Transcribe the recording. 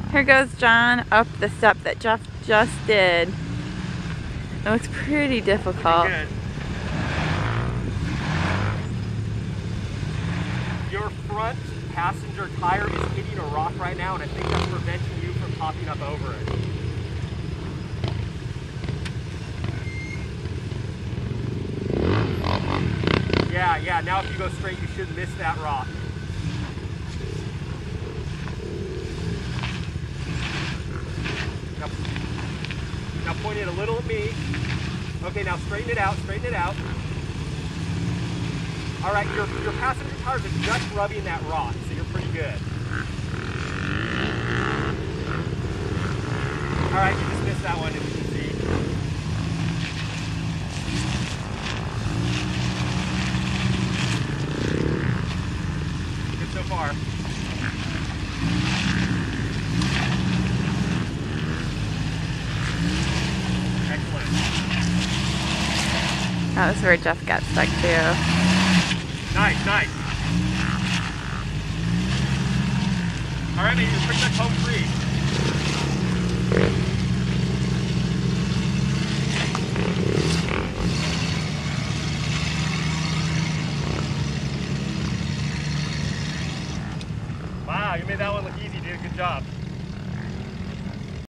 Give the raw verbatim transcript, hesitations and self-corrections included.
Here goes John up the step that Jeff just did. It looks pretty difficult. Pretty good. Your front passenger tire is hitting a rock right now, and I think that's preventing you from popping up over it. Yeah, yeah, now if you go straight, you should miss that rock. Now, now point it a little at me. Okay, now straighten it out, straighten it out. All right, your, your passenger tires are just rubbing that rock, so you're pretty good. All right, you just missed that one, as you can see. Good so far. Excellent. That was where Jeff got stuck too. Nice, nice. All right, man, you're pretty much home free. Wow, you made that one look easy, dude. Good job.